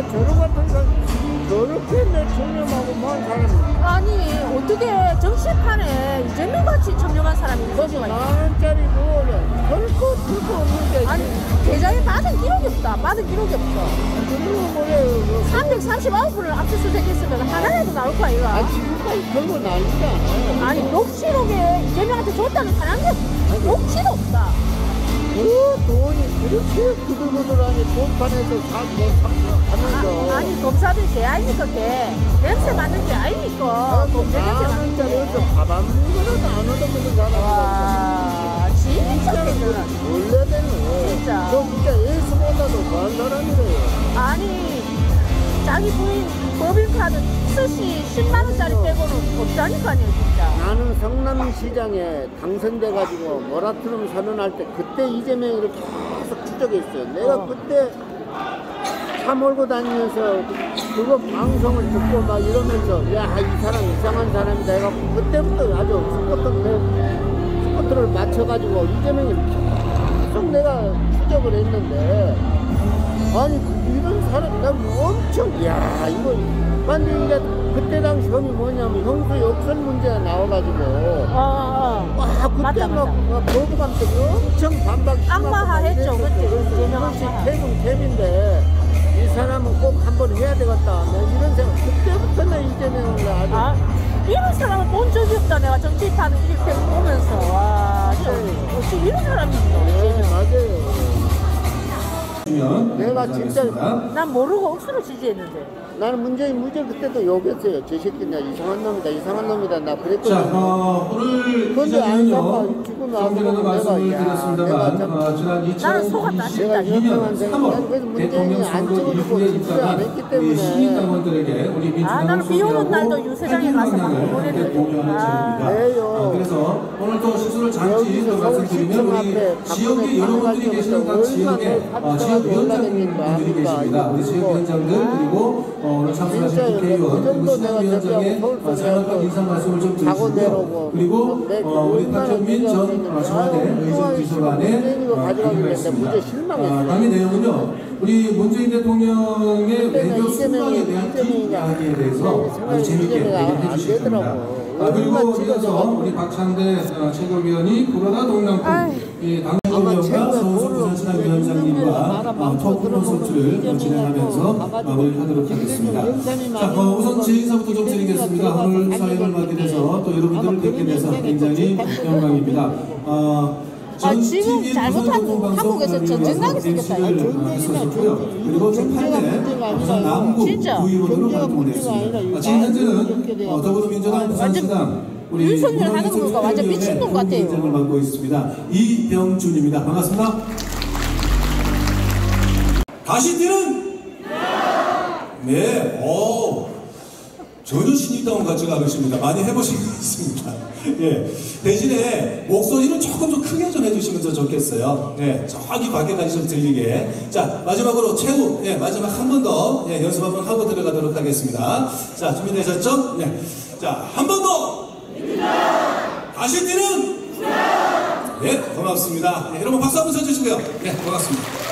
저런 같은 사람 저렇게 내 청렴하고 뭔 사람이 아니 어떻게 정치판에 이재명 같이 청렴한 사람이 있을 수가 있어? 만원짜리고 별거 들고 없는데 아니 계좌에 받은 기록이 없다. 받은 기록이 없어. 그리고 뭐래요 339분을 압수수색했으면 하나라도 나올 거야 이거. 아 지금까지 별거 나오지 않아요. 아니 녹취록에 이재명한테 줬다는 사람이 녹취도 없다. 그 돈이 그렇게 구들구들하니 돈판에서 하면서 아니 검사들 개 아닙니까 개? 냄새 맡는 게 아닙니까? 검사 냄새 맡는 게. 만원짜리에서 밥안 먹으러도 안 얻어먹는 사람이 와 진짜 대단하다. 원래는 진짜. 저 진짜 예수보다도 더한 사람이래요. 아니 자기 부인 법인카드 스시 10만원짜리 빼고는 없다니까요 진짜. 나는 성남시장에 당선돼가지고 모라토리엄 선언할 때 그때 이재명이를 계속 추적했어요. 내가 그때 차 몰고 다니면서 그거 방송을 듣고 막 이러면서 야 이 사람 이상한 사람이다 해갖고 그때부터 아주 스포트를 맞춰가지고 이재명을 계속 내가 추적을 했는데 아니 이런 사람 나 엄청 야 이거 완전 이제 그때 당시 혐의 뭐냐면 형수 욕설 문제가 나와가지고 와 그때 막 보도감독이 엄청 반박 악마화했죠 그때 이재명 악마화. 캡인데 이 사람은 꼭 한번 해야 되겠다 이런 생각 그때부터 나 이재명을 아주 이런 사람을 본 적이 없다. 내가 정치판 이렇게 보면서 와 어떻게 이런 사람이 있노. 네 맞아요. 내가 감사하겠습니다. 진짜 난 모르고 억수로 지지했는데. 나는 문재인 그때도 욕했어요. 저 새끼냐 이상한 놈이다 나 자, 그랬거든요. 오늘 근데 안 기자회견은요. 지금 좀 전에도 말씀을 내가 드렸습니다만 지난 나는 속았다, 2022년 진짜. 3월 그래서 대통령 문재인이 선거 안 찍어주고 이후에 지지를 안 입당한 했기 때문에. 우리 시민당원들에게 우리 민주당을 나는 비 오는 날도 소개하고 유세장에 가서 막 방향을 보냈는데. 공유하는 자리입니다. 왜요? 그래서 오늘 또 실수를 잠시 여기서 또 말씀드리면 서울 우리 시청 지역에 앞에 여러분들이 계시는 각 지역에 지역위원장님들이 계십니다. 우리 지역위원장들 그리고 오늘 참석하신 국회의원 그리고 시장위원장의 장관과 인사 말씀을 좀 드리시고요. 그리고 우리 박현민 전 청와대 의정비서관의 강의 내용은요. 우리 문재인 대통령의 외교 순방에 대한 뒷이야기에 대해서 아주 재밌게 얘기해 주시겠습니다. 그리고 이어서 우리 박찬대 최고위원이 코로나 동남풍 당협위원과 서울시 부산시당위원장님과 토크 콘서트를 진행하면서 마무리하도록 하겠습니다. 자, 우선 제 인사부터 좀 드리겠습니다. 오늘 사회를 맡게 돼서 또 여러분들을 뵙게 돼서 굉장히 영광입니다. 지금 잘못하고 한국에서 전쟁나게 생겼다. 했었고요. 그리고 제8대 부산 남구 구의원으로 활동을 했습니다. 지금 현재는 더불어민주당 부산시당 우리 윤석열 하는 거 보니까 완전 미친놈 같아요. 위원장을 맡고 있습니다. 이병준입니다. 반갑습니다. 다시 뛰는? 네. 전혀 신입다운 같지가 않으십니다. 많이 해보신 것 같습니다. 예. 대신에 목소리를 조금 더 크게 좀 해주시면 더 좋겠어요. 예. 저기 밖에까지 좀 들리게. 자, 마지막으로 최후, 마지막 한 번 더, 연습 한번 하고 들어가도록 하겠습니다. 자, 준비되셨죠? 네. 자, 한 번 더! 다시 뛰는? 네, 고맙습니다. 여러분 박수 한번 쳐주시고요. 네, 고맙습니다.